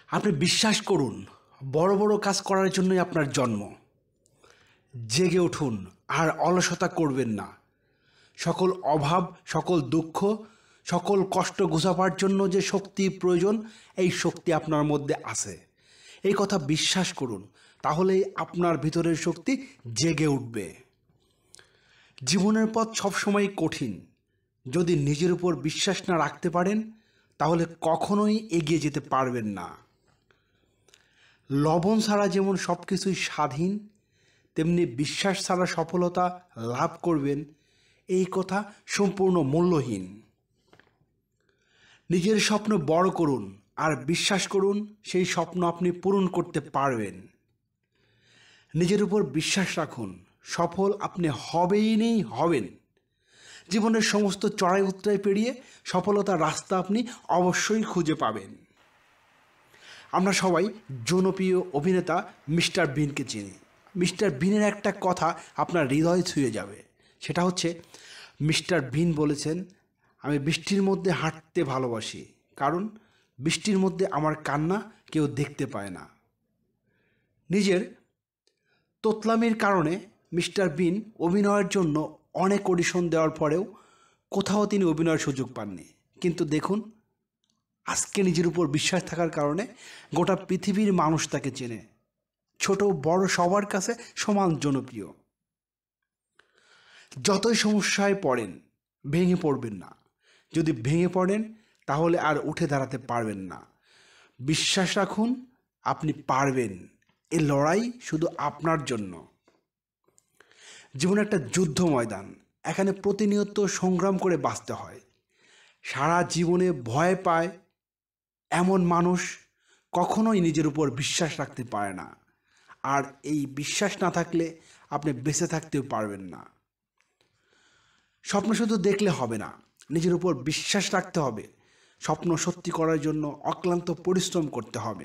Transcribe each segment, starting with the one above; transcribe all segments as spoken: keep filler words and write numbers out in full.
আপনি বিশ্বাস করুন, বড় বড় কাজ করার জন্যই আপনার জন্ম। জেগে উঠুন, আর অলসতা করবেন না। সকল অভাব, সকল দুঃখ, সকল কষ্ট ঘুচাবার জন্য যে শক্তি প্রয়োজন, এই শক্তি আপনার মধ্যে আছে। এই কথা বিশ্বাস করুন, তাহলেই আপনার ভিতরের শক্তি জেগে উঠবে। জীবনের পথ সবসময় কঠিন। যদি নিজের উপর বিশ্বাস না রাখতে পারেন, তাহলে কখনোই এগিয়ে যেতে পারবেন না। লবণ ছাড়া যেমন সব কিছুই স্বাধীন, তেমনি বিশ্বাস ছাড়া সফলতা লাভ করবেন এই কথা সম্পূর্ণ মূল্যহীন। নিজের স্বপ্ন বড় করুন, আর বিশ্বাস করুন সেই স্বপ্ন আপনি পূরণ করতে পারবেন। নিজের উপর বিশ্বাস রাখুন, সফল আপনি হবেই নেই হবেন। জীবনের সমস্ত চড়াই উতরাই পেরিয়ে সফলতার রাস্তা আপনি অবশ্যই খুঁজে পাবেন। আমরা সবাই জনপ্রিয় অভিনেতা মিস্টার বিনকে চিনি। মিস্টার বিনের একটা কথা আপনার হৃদয় ছুঁয়ে যাবে। সেটা হচ্ছে, মিস্টার বিন বলেছেন, আমি বৃষ্টির মধ্যে হাঁটতে ভালোবাসি, কারণ বৃষ্টির মধ্যে আমার কান্না কেউ দেখতে পায় না। নিজের তোতলামির কারণে মিস্টার বিন অভিনয়ের জন্য অনেক অডিশন দেওয়ার পরেও কোথাও তিনি অভিনয়ের সুযোগ পাননি। কিন্তু দেখুন, আজকে নিজের উপর বিশ্বাস থাকার কারণে গোটা পৃথিবীর মানুষ তাকে চেনে। ছোট বড় সবার কাছে সমান জনপ্রিয়। যতই সমস্যায় পড়েন, ভেঙে পড়বেন না। যদি ভেঙে পড়েন, তাহলে আর উঠে দাঁড়াতে পারবেন না। বিশ্বাস রাখুন, আপনি পারবেন। এই লড়াই শুধু আপনার জন্য। জীবন একটা যুদ্ধ ময়দান। এখানে প্রতিনিয়ত সংগ্রাম করে বাঁচতে হয়। সারা জীবনে ভয় পায় এমন মানুষ কখনোই নিজের উপর বিশ্বাস রাখতে পারে না। আর এই বিশ্বাস না থাকলে আপনি বেঁচে থাকতেও পারবেন না। স্বপ্ন শুধু দেখলে হবে না, নিজের উপর বিশ্বাস রাখতে হবে। স্বপ্ন সত্যি করার জন্য অক্লান্ত পরিশ্রম করতে হবে।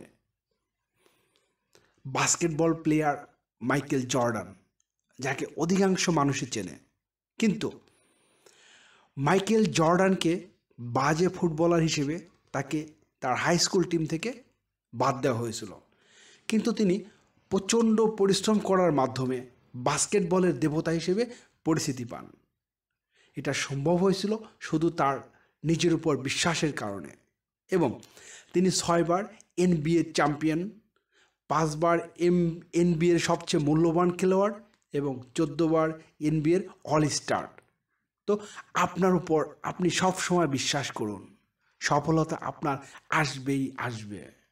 বাস্কেটবল প্লেয়ার মাইকেল জর্ডান, যাকে অধিকাংশ মানুষই চেনে, কিন্তু মাইকেল জর্ডানকে বাজে ফুটবলার হিসেবে তাকে তার হাই স্কুল টিম থেকে বাদ দেওয়া হয়েছিল। কিন্তু তিনি প্রচণ্ড পরিশ্রম করার মাধ্যমে বাস্কেটবলের দেবতা হিসেবে পরিচিতি পান। এটা সম্ভব হয়েছিল শুধু তার নিজের উপর বিশ্বাসের কারণে। এবং তিনি ছয়বার এনবিএ চ্যাম্পিয়ন, পাঁচবার এম এনবিএর সবচেয়ে মূল্যবান খেলোয়াড় এবং চোদ্দোবার এনবিএর অল স্টার। তো আপনার উপর আপনি সব সময় বিশ্বাস করুন, সফলতা আপনার আসবেই আসবে।